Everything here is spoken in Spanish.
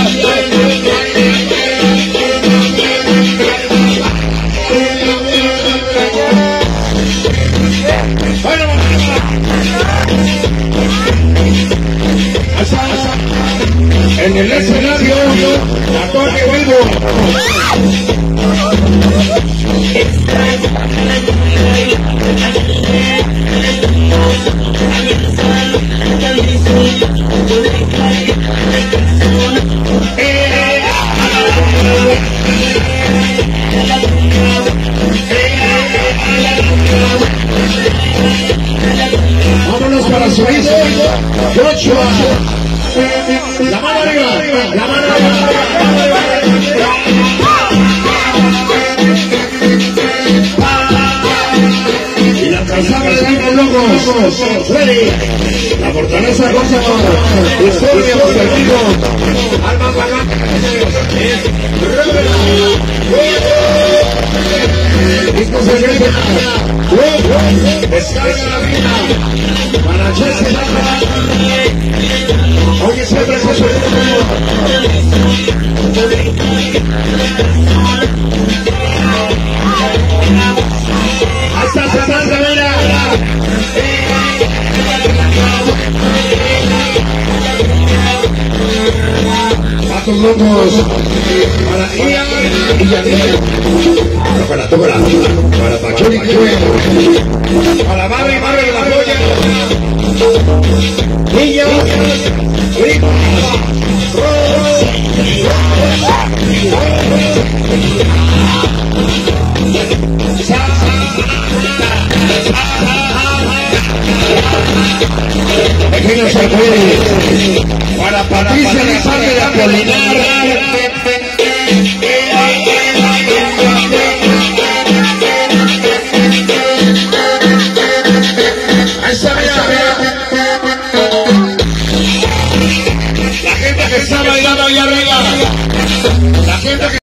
En el escenario, Tatuaje Vivo. Vámonos para su hijo, Joshua. La mano arriba, la mano arriba. Y la calzada de los locos. Freddy, la fortaleza Rosa, historia por el vivo. Alma Pagán. Disco secreto. Descarga la vida. Para Jesse. Oye, siempre se suele. Hasta Santa Vera. Patos locos. Para Ian y Yanil. Tócala. Para Pachón y Cuen. Para Barry de la Joya. Niños. Pequeños arcoíris para Patricia Lizarde de Apolinar. Ahí está, mira. La gente que está bailando allá arriba. La gente que